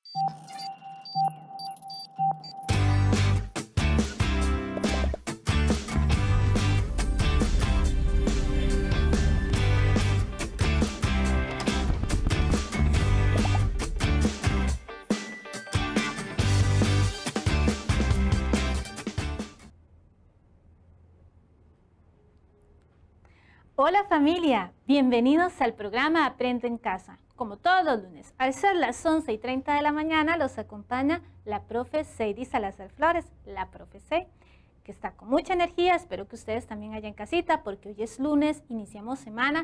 Hola familia, bienvenidos al programa Aprende en Casa. Como todos los lunes, al ser las 11:30 de la mañana, los acompaña la profe Seidy Salazar Flores, la profe C, que está con mucha energía. Espero que ustedes también allá en casita, porque hoy es lunes, iniciamos semana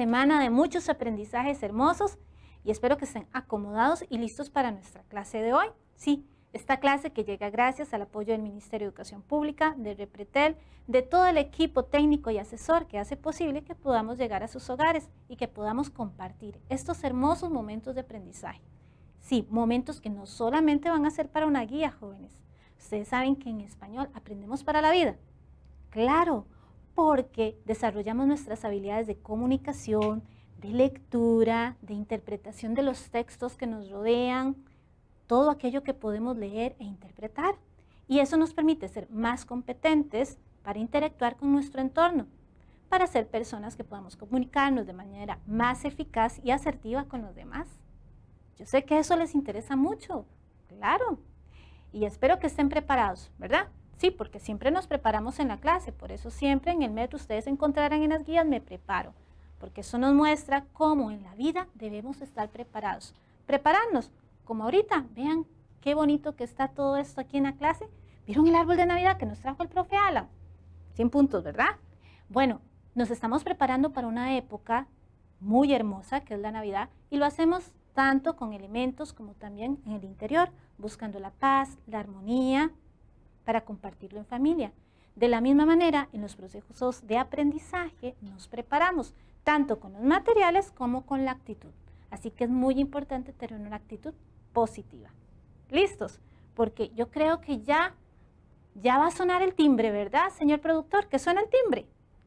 de muchos aprendizajes hermosos y espero que estén acomodados y listos para nuestra clase de hoy. Sí, esta clase que llega gracias al apoyo del Ministerio de Educación Pública, de Repretel, de todo el equipo técnico y asesor que hace posible que podamos llegar a sus hogares y que podamos compartir estos hermosos momentos de aprendizaje. Sí, momentos que no solamente van a ser para una guía, jóvenes. Ustedes saben que en español aprendemos para la vida. Claro, porque desarrollamos nuestras habilidades de comunicación, de lectura, de interpretación de los textos que nos rodean, todo aquello que podemos leer e interpretar. Y eso nos permite ser más competentes para interactuar con nuestro entorno, para ser personas que podamos comunicarnos de manera más eficaz y asertiva con los demás. Yo sé que eso les interesa mucho, claro. Y espero que estén preparados, ¿verdad? Sí, porque siempre nos preparamos en la clase, por eso siempre en el metro ustedes encontrarán en las guías "me preparo", porque eso nos muestra cómo en la vida debemos estar preparados. Prepararnos. Como ahorita, vean qué bonito que está todo esto aquí en la clase. ¿Vieron el árbol de Navidad que nos trajo el profe Alan? 100 puntos, ¿verdad? Bueno, nos estamos preparando para una época muy hermosa que es la Navidad y lo hacemos tanto con elementos como también en el interior, buscando la paz, la armonía, para compartirlo en familia. De la misma manera, en los procesos de aprendizaje nos preparamos tanto con los materiales como con la actitud. Así que es muy importante tener una actitud positiva. ¿Listos? Porque yo creo que ya va a sonar el timbre, ¿verdad, señor productor? ¿Que suena el timbre?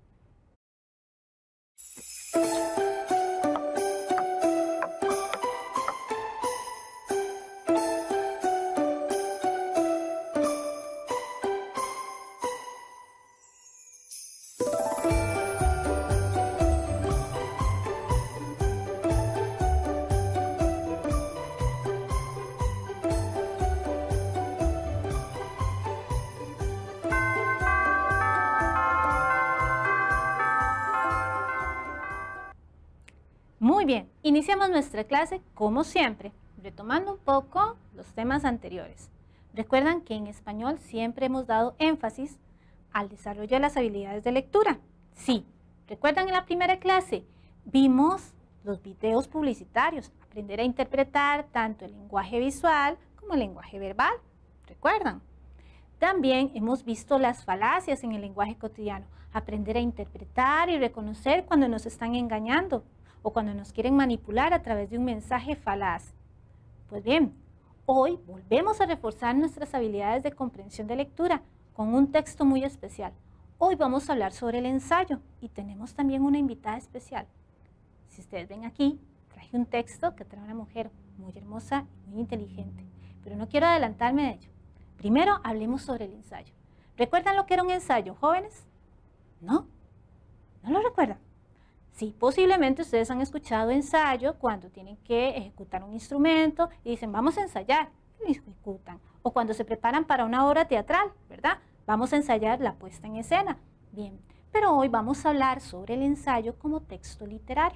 Muy bien, iniciamos nuestra clase como siempre, retomando un poco los temas anteriores. Recuerdan que en español siempre hemos dado énfasis al desarrollo de las habilidades de lectura. Sí, recuerdan en la primera clase vimos los videos publicitarios, aprender a interpretar tanto el lenguaje visual como el lenguaje verbal. ¿Recuerdan? También hemos visto las falacias en el lenguaje cotidiano, aprender a interpretar y reconocer cuando nos están engañando o cuando nos quieren manipular a través de un mensaje falaz. Pues bien, hoy volvemos a reforzar nuestras habilidades de comprensión de lectura con un texto muy especial. Hoy vamos a hablar sobre el ensayo y tenemos también una invitada especial. Si ustedes ven aquí, traje un texto que trae una mujer muy hermosa y muy inteligente, pero no quiero adelantarme de ello. Primero hablemos sobre el ensayo. ¿Recuerdan lo que era un ensayo, jóvenes? ¿No? ¿No lo recuerdan? Sí, posiblemente ustedes han escuchado ensayo cuando tienen que ejecutar un instrumento y dicen vamos a ensayar, y lo ejecutan. O cuando se preparan para una obra teatral, ¿verdad? Vamos a ensayar la puesta en escena. Bien, pero hoy vamos a hablar sobre el ensayo como texto literario.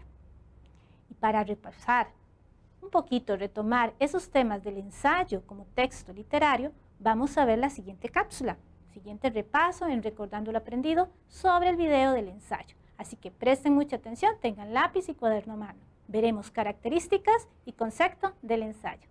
Y para repasar un poquito, retomar esos temas del ensayo como texto literario, vamos a ver la siguiente cápsula, siguiente repaso en Recordando lo Aprendido sobre el video del ensayo. Así que presten mucha atención, tengan lápiz y cuaderno a mano. Veremos características y concepto del ensayo.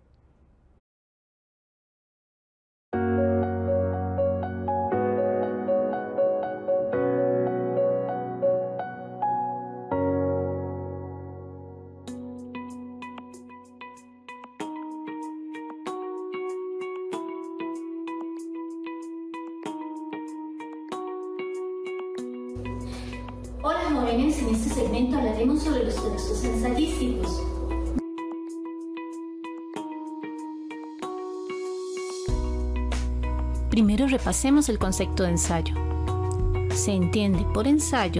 Hola jóvenes, en este segmento hablaremos sobre los textos ensayísticos. Primero repasemos el concepto de ensayo. Se entiende por ensayo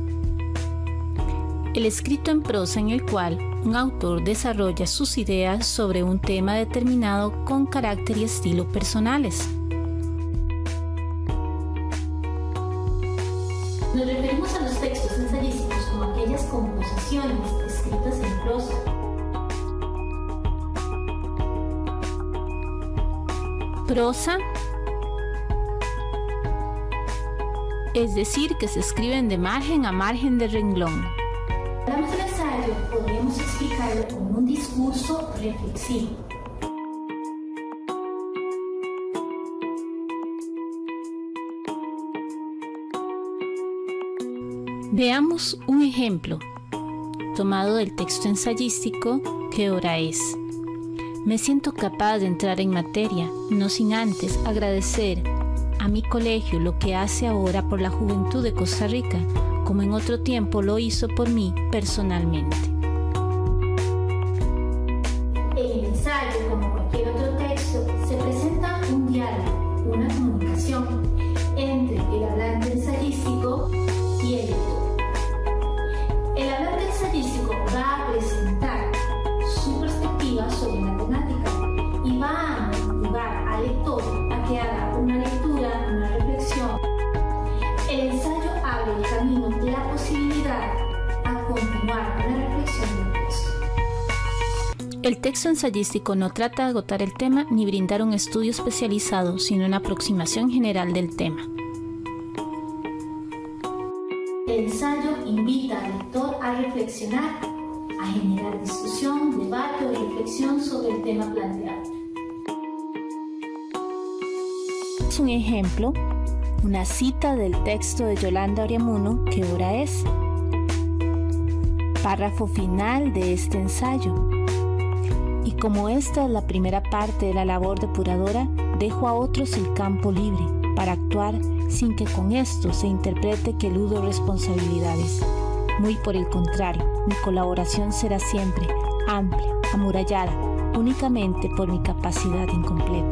el escrito en prosa en el cual un autor desarrolla sus ideas sobre un tema determinado con carácter y estilo personales. Nos referimos a los textos ensayísticos como aquellas composiciones escritas en prosa. Prosa, es decir, que se escriben de margen a margen de renglón. Hablamos del ensayo, podríamos explicarlo como un discurso reflexivo. Veamos un ejemplo tomado del texto ensayístico ¿Qué hora es? Me siento capaz de entrar en materia, no sin antes agradecer a mi colegio lo que hace ahora por la juventud de Costa Rica, como en otro tiempo lo hizo por mí personalmente. En el ensayo, como cualquier otro texto, se presenta un diálogo, una comunicación entre el hablante ensayístico y el lector. El hablante ensayístico va a presentar su perspectiva sobre la temática y va a motivar al lector a que haga una lectura, una reflexión. El ensayo abre el camino, la posibilidad a continuar con la reflexión del texto. El texto ensayístico no trata de agotar el tema ni brindar un estudio especializado, sino una aproximación general del tema. El ensayo invita al lector a reflexionar, a generar discusión, debate o reflexión sobre el tema planteado. Es un ejemplo, una cita del texto de Yolanda Oriamuno, ¿Qué hora es? Párrafo final de este ensayo. Y como esta es la primera parte de la labor depuradora, dejo a otros el campo libre para actuar sin que con esto se interprete que eludo responsabilidades. Muy por el contrario, mi colaboración será siempre amplia, amurallada, únicamente por mi capacidad incompleta.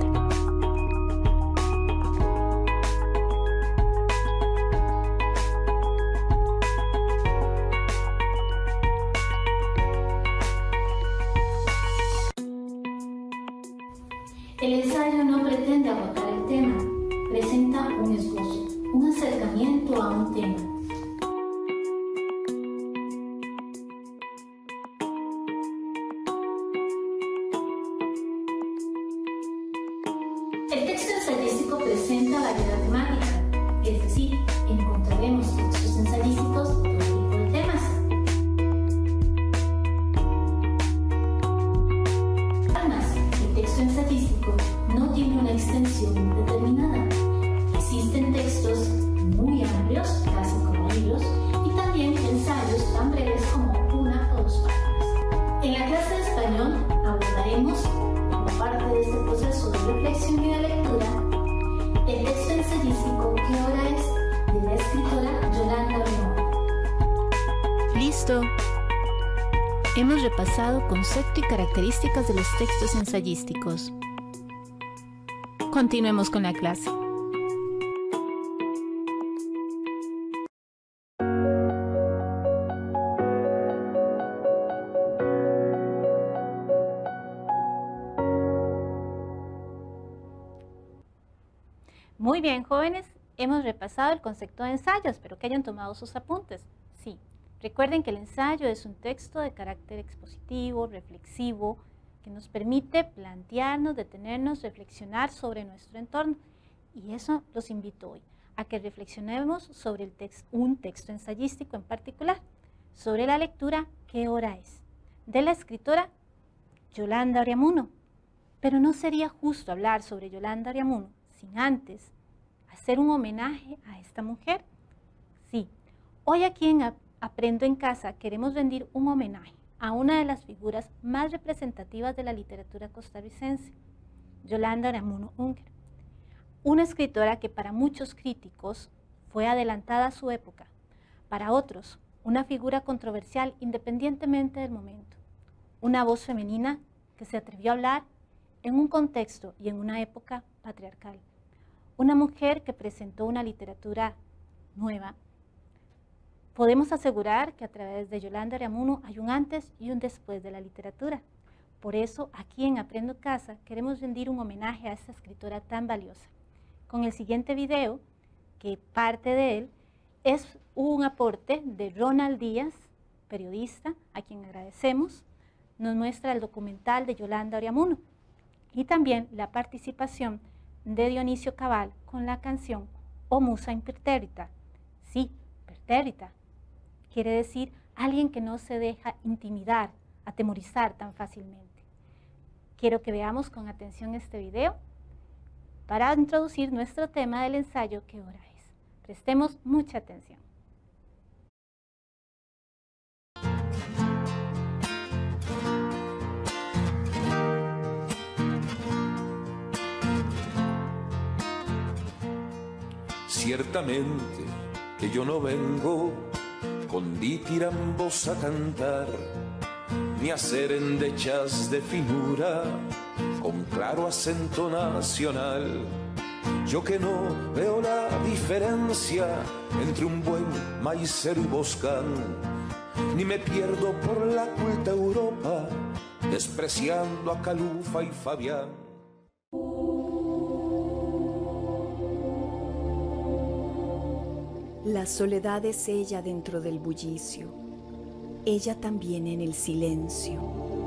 El ensayo no pretende agotar el tema, presenta un esbozo, un acercamiento a un tema. El texto ensayístico presenta variedad temática, es decir, encontraremos textos ensayísticos de todo tipo de temas. Además, el texto ensayístico no tiene una extensión determinada. Existen textos muy amplios, casi como libros, y también ensayos tan breves como una o dos páginas. En la clase de español abordaremos, como parte de este proceso de reflexión y de lectura, el texto ensayístico ¿Qué hora es? De la escritora Yolanda Oriamuno. ¡Listo! Hemos repasado concepto y características de los textos ensayísticos. Continuemos con la clase. Muy bien, jóvenes, hemos repasado el concepto de ensayo, espero que hayan tomado sus apuntes. Sí, recuerden que el ensayo es un texto de carácter expositivo, reflexivo, que nos permite plantearnos, detenernos, reflexionar sobre nuestro entorno. Y eso los invito hoy, a que reflexionemos sobre un texto ensayístico en particular, sobre la lectura ¿Qué hora es? De la escritora Yolanda Oriamuno. Pero no sería justo hablar sobre Yolanda Oriamuno sin antes hacer un homenaje a esta mujer. Sí, hoy aquí en Aprendo en Casa queremos rendir un homenaje a una de las figuras más representativas de la literatura costarricense, Yolanda Oriamuno Unger, una escritora que para muchos críticos fue adelantada a su época, para otros una figura controversial independientemente del momento, una voz femenina que se atrevió a hablar en un contexto y en una época patriarcal, una mujer que presentó una literatura nueva. Podemos asegurar que a través de Yolanda Ariamuno hay un antes y un después de la literatura. Por eso, aquí en Aprendo Casa, queremos rendir un homenaje a esta escritora tan valiosa. Con el siguiente video, que parte de él, es un aporte de Ronald Díaz, periodista, a quien agradecemos. Nos muestra el documental de Yolanda Ariamuno y también la participación de Dionisio Cabal con la canción O Musa Impertérrita. Sí, pertérrita. Quiere decir alguien que no se deja intimidar, atemorizar tan fácilmente. Quiero que veamos con atención este video para introducir nuestro tema del ensayo ¿Qué hora es? Prestemos mucha atención. Ciertamente que yo no vengo con ditirambos a cantar, ni a hacer endechas de finura con claro acento nacional. Yo que no veo la diferencia entre un buen maicero y boscán, ni me pierdo por la culta Europa, despreciando a Calufa y Fabián. La soledad es ella dentro del bullicio, ella también en el silencio.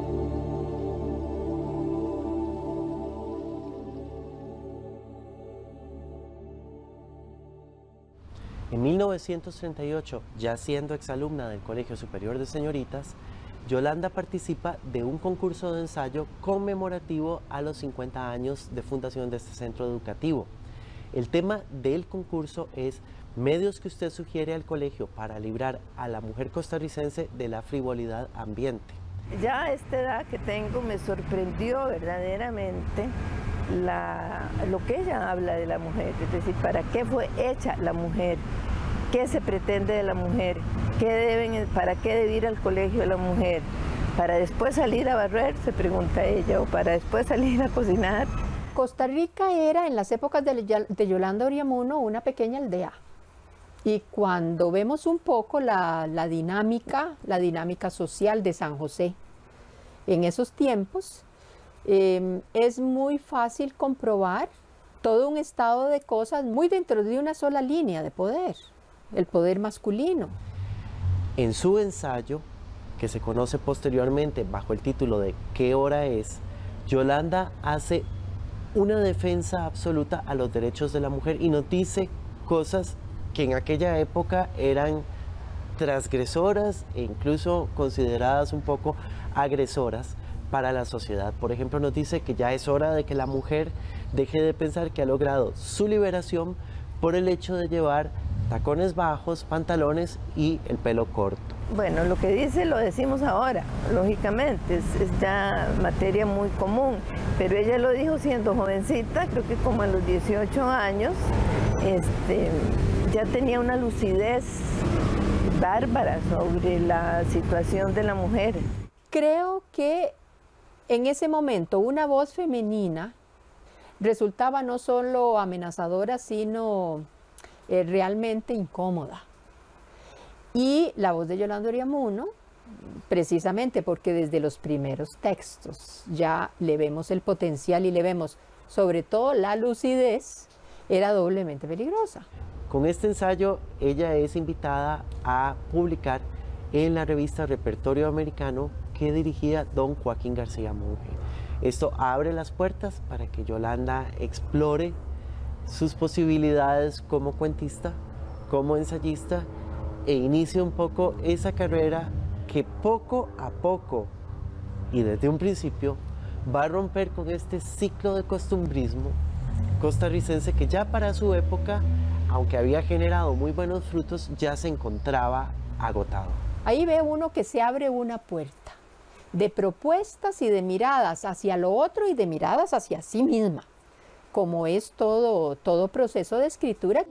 En 1938, ya siendo exalumna del Colegio Superior de Señoritas, Yolanda participa de un concurso de ensayo conmemorativo a los 50 años de fundación de este centro educativo. El tema del concurso es medios que usted sugiere al colegio para librar a la mujer costarricense de la frivolidad ambiente. Ya a esta edad que tengo me sorprendió verdaderamente lo que ella habla de la mujer, es decir, para qué fue hecha la mujer, qué se pretende de la mujer, para qué debe ir al colegio la mujer, para después salir a barrer, se pregunta ella, o para después salir a cocinar. Costa Rica era en las épocas de Yolanda Ariamuno una pequeña aldea. Y cuando vemos un poco la dinámica social de San José en esos tiempos, es muy fácil comprobar todo un estado de cosas muy dentro de una sola línea de poder, el poder masculino. En su ensayo, que se conoce posteriormente bajo el título de ¿Qué hora es?, Yolanda hace una defensa absoluta a los derechos de la mujer y nos dice cosas que en aquella época eran transgresoras e incluso consideradas un poco agresoras para la sociedad. Por ejemplo, nos dice que ya es hora de que la mujer deje de pensar que ha logrado su liberación por el hecho de llevar tacones bajos, pantalones y el pelo corto. Bueno, lo que dice lo decimos ahora, lógicamente, es ya materia muy común, pero ella lo dijo siendo jovencita, creo que como a los 18 años, ya tenía una lucidez bárbara sobre la situación de la mujer. Creo que en ese momento una voz femenina resultaba no solo amenazadora, sino realmente incómoda. Y la voz de Yolanda Ariamuno, precisamente porque desde los primeros textos ya le vemos el potencial y le vemos sobre todo la lucidez, era doblemente peligrosa. Con este ensayo ella es invitada a publicar en la revista Repertorio Americano que dirigía don Joaquín García Monge. Esto abre las puertas para que Yolanda explore sus posibilidades como cuentista, como ensayista, e inicie un poco esa carrera que poco a poco y desde un principio va a romper con este ciclo de costumbrismo costarricense que ya para su época, aunque había generado muy buenos frutos, ya se encontraba agotado. Ahí ve uno que se abre una puerta de propuestas y de miradas hacia lo otro y de miradas hacia sí misma, como es todo proceso de escritura.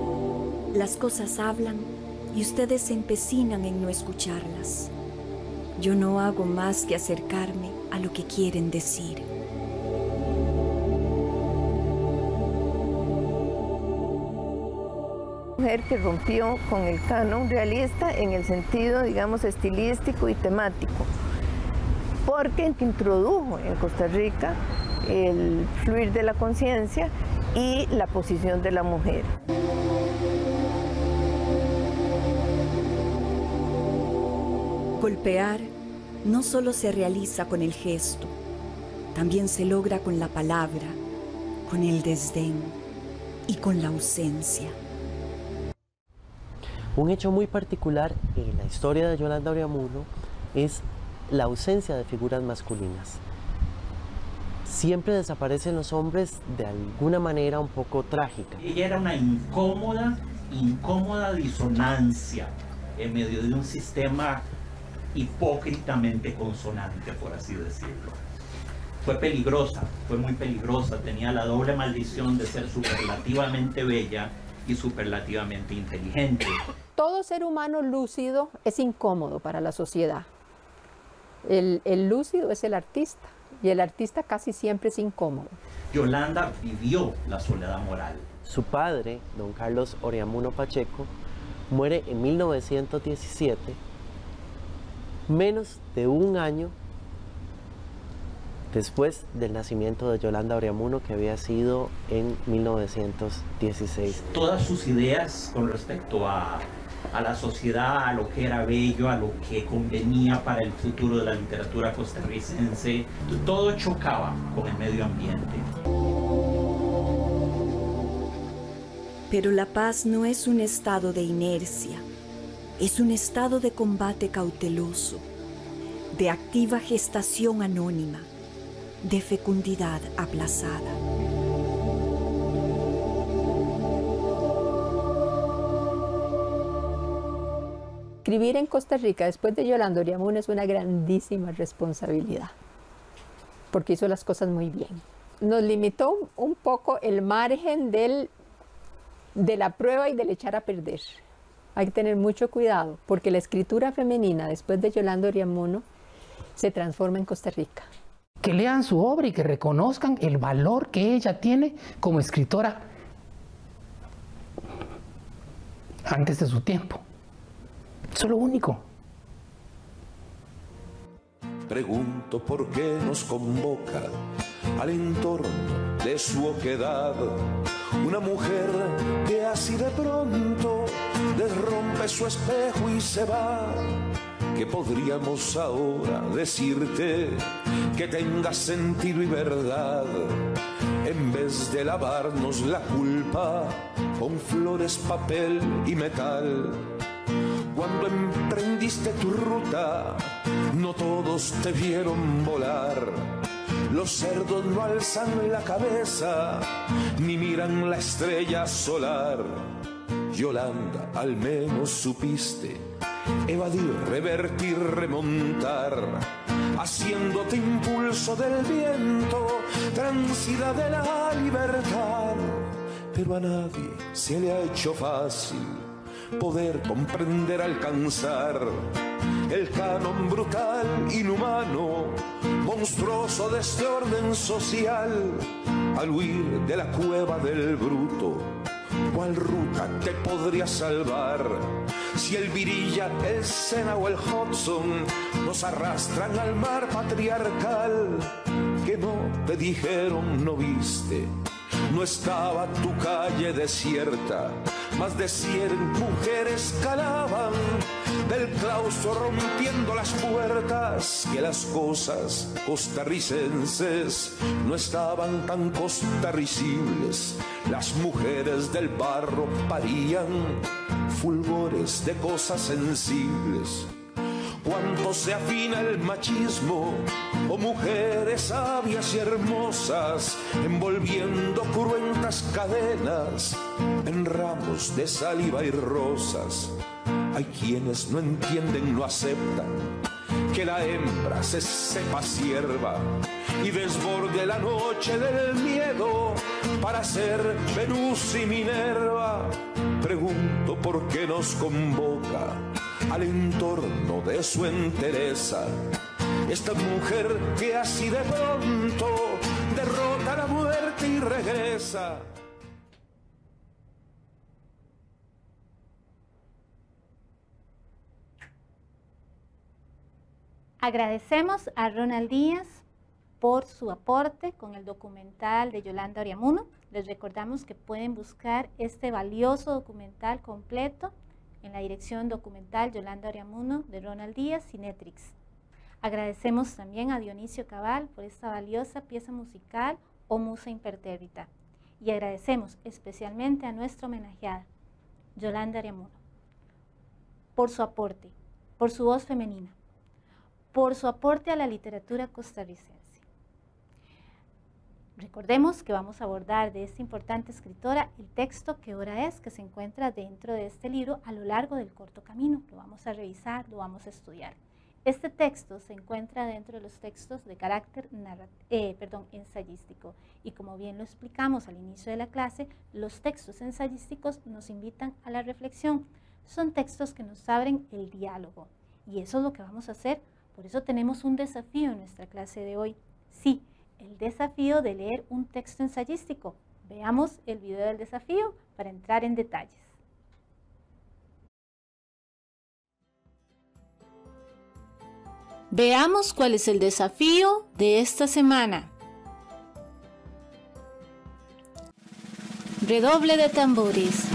Las cosas hablan y ustedes se empecinan en no escucharlas. yo no hago más que acercarme a lo que quieren decir. Mujer que rompió con el canon realista en el sentido, digamos, estilístico y temático, porque introdujo en Costa Rica el fluir de la conciencia y la posición de la mujer. Golpear no solo se realiza con el gesto, también se logra con la palabra, con el desdén y con la ausencia. Un hecho muy particular en la historia de Yolanda Ureamuno es la ausencia de figuras masculinas. Siempre desaparecen los hombres de alguna manera un poco trágica. Ella era una incómoda disonancia en medio de un sistema hipócritamente consonante, por así decirlo. Fue peligrosa, fue muy peligrosa, tenía la doble maldición de ser superlativamente bella y superlativamente inteligente. Todo ser humano lúcido es incómodo para la sociedad. El lúcido es el artista, y el artista casi siempre es incómodo. Yolanda vivió la soledad moral. Su padre, don Carlos Ureamuno Pacheco, muere en 1917, menos de un año después del nacimiento de Yolanda Ureamuno, que había sido en 1916. Todas sus ideas con respecto a la sociedad, a lo que era bello, a lo que convenía para el futuro de la literatura costarricense, todo chocaba con el medio ambiente. Pero la paz no es un estado de inercia, es un estado de combate cauteloso, de activa gestación anónima, de fecundidad aplazada. Escribir en Costa Rica después de Yolanda Ureamuno es una grandísima responsabilidad, porque hizo las cosas muy bien. Nos limitó un poco el margen de la prueba y del echar a perder. Hay que tener mucho cuidado, porque la escritura femenina después de Yolanda Ureamuno se transforma en Costa Rica. Que lean su obra y que reconozcan el valor que ella tiene como escritora antes de su tiempo. Eso es lo único. Pregunto por qué nos convoca al entorno de su oquedad una mujer que así de pronto desrompe su espejo y se va. Que podríamos ahora decirte que tenga sentido y verdad, en vez de lavarnos la culpa con flores, papel y metal. Cuando emprendiste tu ruta, no todos te vieron volar. Los cerdos no alzan la cabeza, ni miran la estrella solar. Yolanda, al menos supiste evadir, revertir, remontar, haciéndote impulso del viento, transida de la libertad. Pero a nadie se le ha hecho fácil poder comprender, alcanzar el canon brutal, inhumano, monstruoso de este orden social. Al huir de la cueva del bruto, ¿cuál ruta te podría salvar? Si el Virilla, el Sena o el Hudson nos arrastran al mar patriarcal. Que no te dijeron, no viste, no estaba tu calle desierta. Más de 100 mujeres calaban del claustro rompiendo las puertas. Que las cosas costarricenses no estaban tan costarricibles. Las mujeres del barro parían fulgores de cosas sensibles. Cuánto se afina el machismo, oh mujeres sabias y hermosas, envolviendo cruentas cadenas en ramos de saliva y rosas. Hay quienes no entienden, no aceptan que la hembra se sepa sierva y desborde la noche del miedo para ser Venus y Minerva. Pregunto por qué nos convoca al entorno de su entereza. Esta mujer que así de pronto derrota la muerte y regresa. Agradecemos a Ronald Díaz por su aporte con el documental de Yolanda Oriamuno. Les recordamos que pueden buscar este valioso documental completo en la dirección documental Yolanda Oriamuno de Ronald Díaz, Cinetrix. Agradecemos también a Dionisio Cabal por esta valiosa pieza musical O Musa Impertérrita. Y agradecemos especialmente a nuestra homenajeada, Yolanda Oriamuno, por su aporte, por su voz femenina, por su aporte a la literatura costarricense. Recordemos que vamos a abordar de esta importante escritora el texto ¿Qué hora es?, que se encuentra dentro de este libro a lo largo del corto camino. Lo vamos a revisar, lo vamos a estudiar. Este texto se encuentra dentro de los textos de carácter ensayístico, y como bien lo explicamos al inicio de la clase, los textos ensayísticos nos invitan a la reflexión. Son textos que nos abren el diálogo, y eso es lo que vamos a hacer. Por eso tenemos un desafío en nuestra clase de hoy. Sí, el desafío de leer un texto ensayístico. Veamos el video del desafío para entrar en detalles. Veamos cuál es el desafío de esta semana. Redoble de tambores.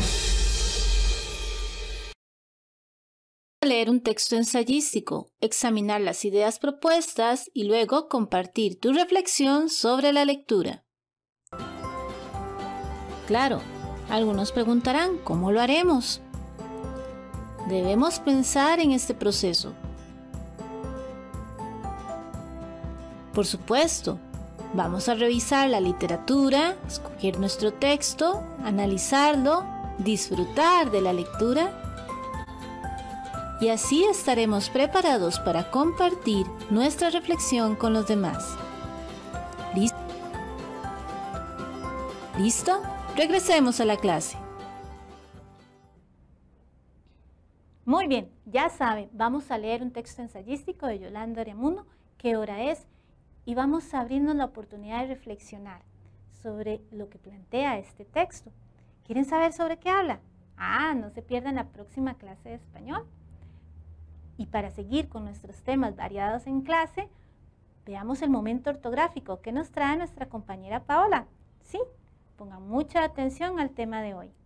Leer un texto ensayístico, examinar las ideas propuestas y luego compartir tu reflexión sobre la lectura. Claro, algunos preguntarán, ¿cómo lo haremos? Debemos pensar en este proceso. Por supuesto, vamos a revisar la literatura, escoger nuestro texto, analizarlo, disfrutar de la lectura, y así estaremos preparados para compartir nuestra reflexión con los demás. ¿Listo? ¿Listo? Regresemos a la clase. Muy bien, ya saben, vamos a leer un texto ensayístico de Yolanda Oriamuno, ¿Qué hora es? Y vamos a abrirnos la oportunidad de reflexionar sobre lo que plantea este texto. ¿Quieren saber sobre qué habla? No se pierdan la próxima clase de español. Y para seguir con nuestros temas variados en clase, veamos el momento ortográfico que nos trae nuestra compañera Paola. Sí, pongan mucha atención al tema de hoy.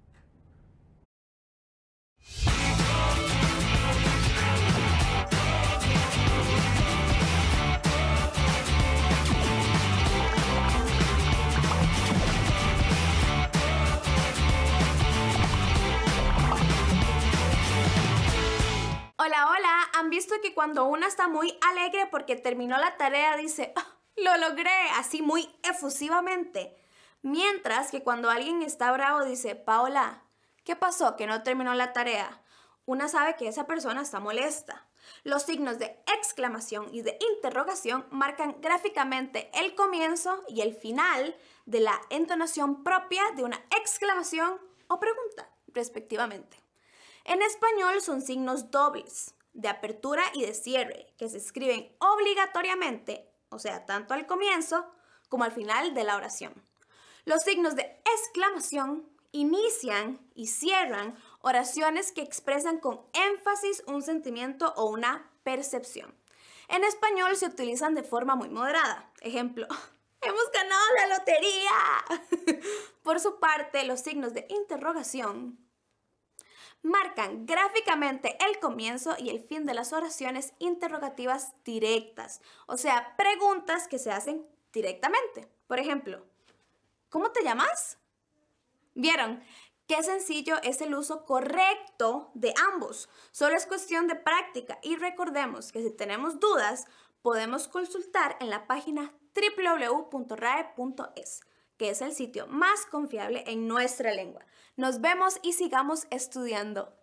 Hola, hola, ¿han visto que cuando una está muy alegre porque terminó la tarea dice, lo logré, así muy efusivamente? Mientras que cuando alguien está bravo dice, Paola, ¿qué pasó que no terminó la tarea? Una sabe que esa persona está molesta. Los signos de exclamación y de interrogación marcan gráficamente el comienzo y el final de la entonación propia de una exclamación o pregunta, respectivamente. En español son signos dobles, de apertura y de cierre, que se escriben obligatoriamente, o sea, tanto al comienzo como al final de la oración. Los signos de exclamación inician y cierran oraciones que expresan con énfasis un sentimiento o una percepción. En español se utilizan de forma muy moderada. Ejemplo, ¡hemos ganado la lotería! Por su parte, los signos de interrogación marcan gráficamente el comienzo y el fin de las oraciones interrogativas directas, o sea, preguntas que se hacen directamente. Por ejemplo, ¿cómo te llamas? ¿Vieron? Qué sencillo es el uso correcto de ambos. Solo es cuestión de práctica y recordemos que si tenemos dudas, podemos consultar en la página www.rae.es, que es el sitio más confiable en nuestra lengua. Nos vemos y sigamos estudiando.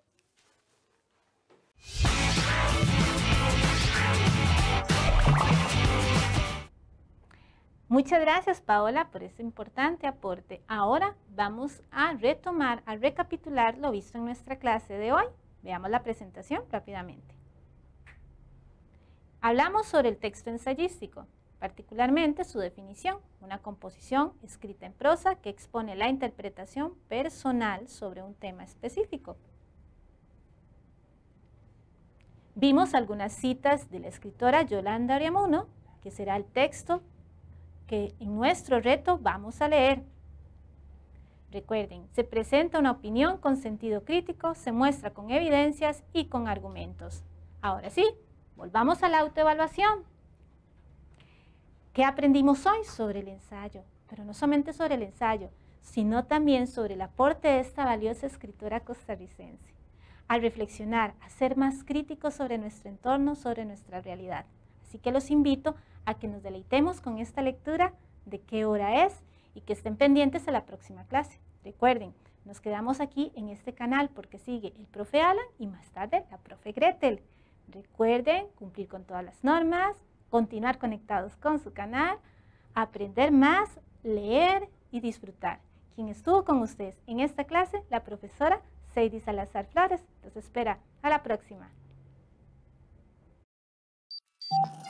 Muchas gracias, Paola, por ese importante aporte. Ahora vamos a retomar, a recapitular lo visto en nuestra clase de hoy. Veamos la presentación rápidamente. Hablamos sobre el texto ensayístico, particularmente su definición, una composición escrita en prosa que expone la interpretación personal sobre un tema específico. Vimos algunas citas de la escritora Yolanda Ariamuno, que será el texto que en nuestro reto vamos a leer. Recuerden, se presenta una opinión con sentido crítico, se muestra con evidencias y con argumentos. Ahora sí, volvamos a la autoevaluación. ¿Qué aprendimos hoy sobre el ensayo? Pero no solamente sobre el ensayo, sino también sobre el aporte de esta valiosa escritora costarricense. Al reflexionar, a ser más críticos sobre nuestro entorno, sobre nuestra realidad. Así que los invito a que nos deleitemos con esta lectura de qué hora es y que estén pendientes a la próxima clase. Recuerden, nos quedamos aquí en este canal porque sigue el profe Alan y más tarde la profe Gretel. Recuerden cumplir con todas las normas, continuar conectados con su canal, aprender más, leer y disfrutar. Quien estuvo con ustedes en esta clase, la profesora Seidy Salazar Flores. Los espera. A la próxima.